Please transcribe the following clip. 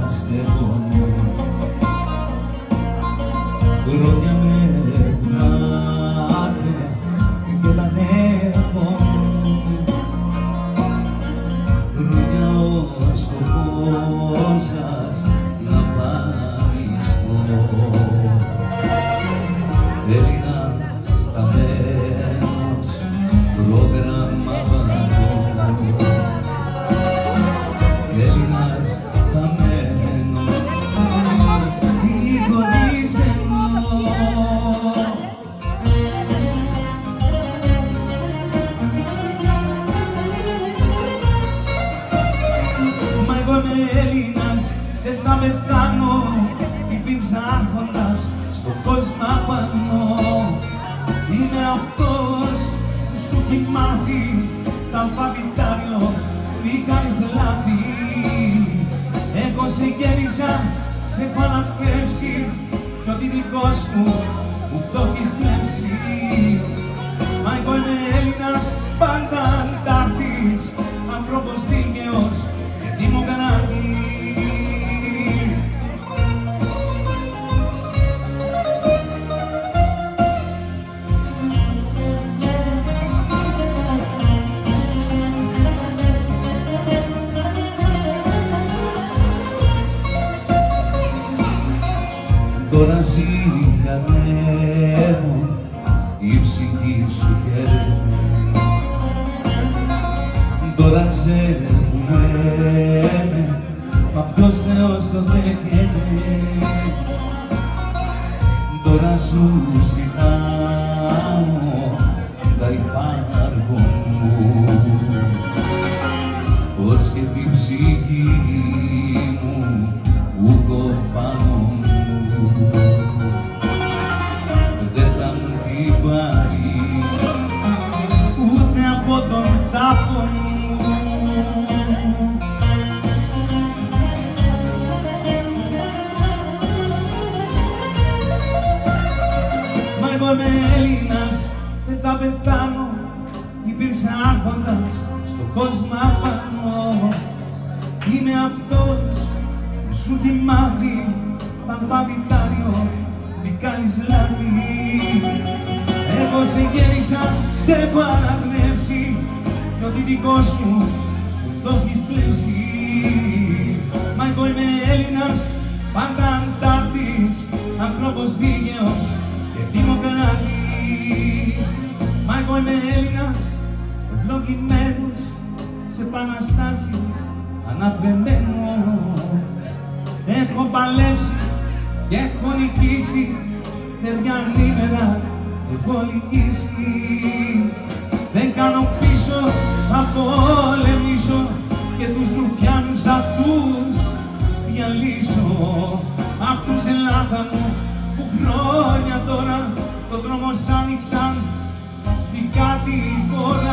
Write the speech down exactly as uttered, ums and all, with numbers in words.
στεγνώ. Χρόνια με πουλάνε και τα νεύω. Χρόνια ο σκοπός σας να φανιστώ. Έλληνας χαμένος, πρόγραμμα βαρό. Έλληνας χαμένος, ηγορίζενο. Μα εγώ είμαι Έλληνας, δεν θα πεθάνω. Υπήρξα άρχοντας στον κόσμο απάνω. Είμαι αυτός που σου έχει μάθει τ' αλφαβητάριο, μη κάνεις λάθη. Εγώ σε γέννησα, σε έχω αναπνεύσει κι ό,τι δικό σου μου το έχεις κλέψει. Μα εγώ είμαι Έλληνας, πάντα αντάρτης, άνθρωπος δίκαιος και δημοκράτης. Τώρα ζυγανεύω, η ψυχή σου κέρδε. Τώρα ξέχουνε, μα ποιος Θεός το δέχεται. Τώρα σου ζητάω τα υπάρχω μου, πως και την ψυχή μου ούκο πάνω μου. Δεν θα μου την πάρει ούτε από τον τάφο μου. Μα εγώ είμαι Έλληνας, δεν θα πεθάνω. Υπήρξα άρχοντας στον κόσμο απάνω. Είμαι αυτός που σου τη μάθει τ' αλφαβητάριο, μη κάνεις λάθη. Εγώ σε γέννησα, σε έχω αναπνεύσει κι ό,τι δικό σου μου το έχεις κλέψει. Μα εγώ είμαι Έλληνας, πάντα αντάρτης, άνθρωπος δίκαιος και δημοκράτης. Μα εγώ είμαι Έλληνας, ευλογημένος, σε επαναστάσεις αναθρεμμένος. Έχω παλέψει και έχω νικήσει, παιδιά ανήμερα έχω νικήσει. Δεν κάνω πίσω, θα πολεμήσω και τους ρουφιάνους θα τους διαλύσω. Αυτούς Ελλάδα μου που χρόνια τώρα το δρόμο σ' άνοιξαν στην κάτι χώρα.